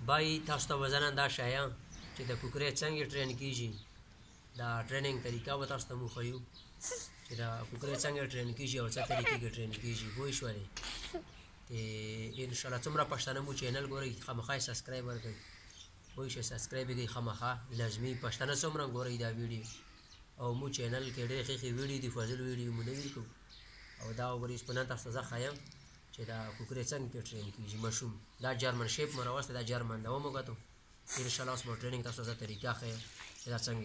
بای تاسو ته به زه نن دا ښایم چې د کوکرې څنګه ټرین کېږي دا ټریننګ طریقه به تاسو ته موږ ښیو چې دا کوکرې څنګه ټرین کېږي او څه طریقې کې ټرین کېږي پوه شولې انشاءالله څومره پښتانه مو چینل ګورئ خامخا یې سبسکرایب ورکړئ پوه شوئ سبسکرایب یې کړئ خامخا لازمي پښتانه څومره ګورئ دا ویډیو او مو چینل کې ډېرې ښې ښې ویډیو دي فضل ویډیو مو نوي کوو او دا وګورئ اوس په نن تاسو ته زه ښایم چې دا کوکرې څنګه کې ټرین کېږي مشوم دا جرمن شیپ مو راوستی دا جرمن دا ومو کتو انشاءالله اوس به ټریننګ تاسو ته زه طریقه ښیم چې دا څنګه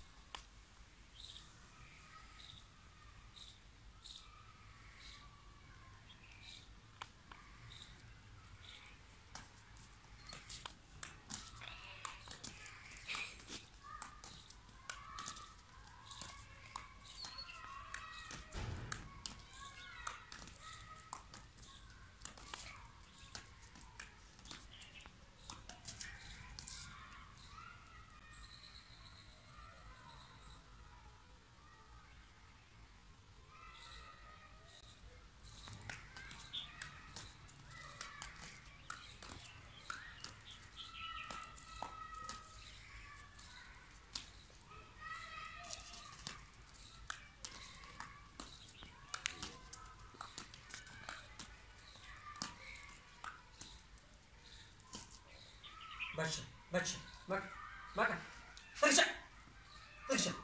Bacha, bacha, maca, maca, terja, terja.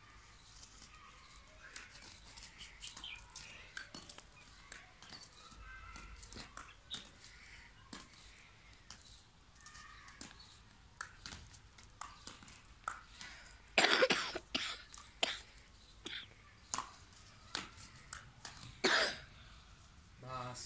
Bas.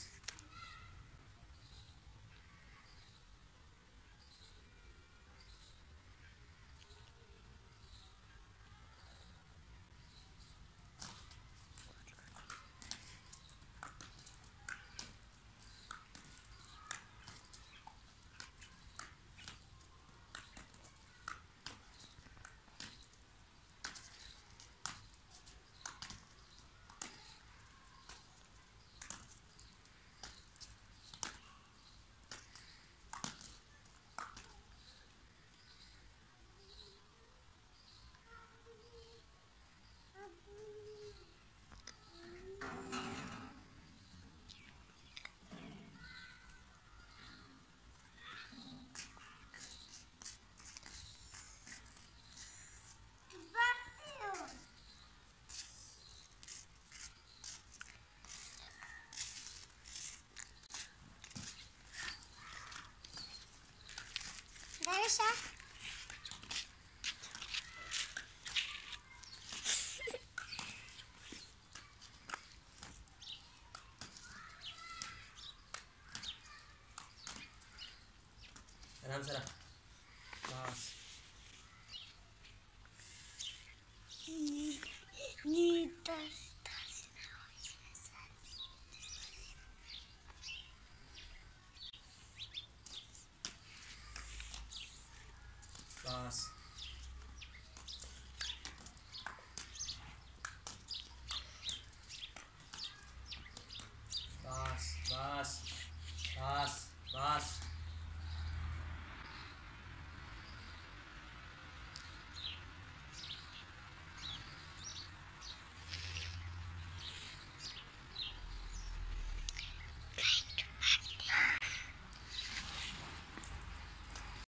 Teresa. Salam salam. Bas. Bas.